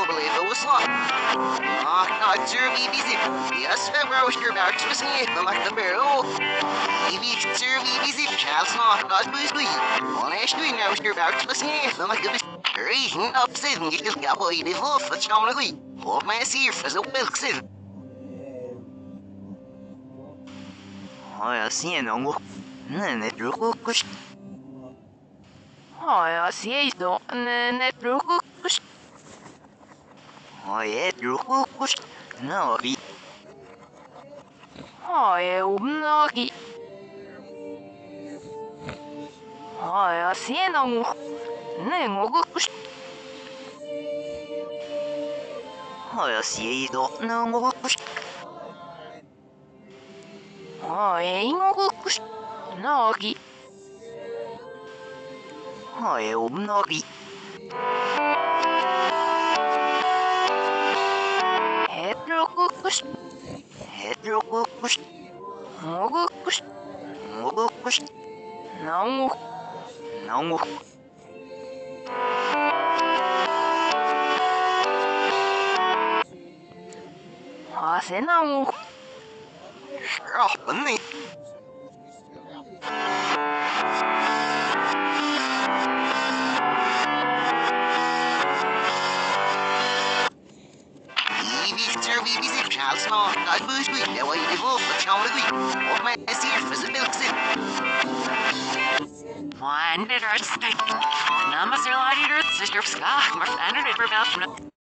believe it was not. Not sure BBC. Yes, February was your back to me, the like the barrel. Maybe sir BBC, child's not Busby. On Ashley now, your back to me, the like the reason of saving you got boy, the wolf, that's commonly. Hold my seer for the milk sin. Assim não. Não é truco. Assim não. Não é truco. É truco. Não vi. É o mnogi. Assim não. Não gosto. Assim não gosto. Ingokus nogi. Nogi. Heterococcus. Mogokus. Não. Você não. Bunny. BBC, child small, not Busby, that way the wolf, the commonly. Hold my seer for the milk sin. One bit or stick. Namaste, Lottie, sister of Scott, more standard for Belgium.